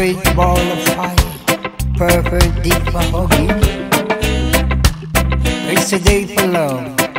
great ball of fire, perfect deep for hugging. It's a day for love.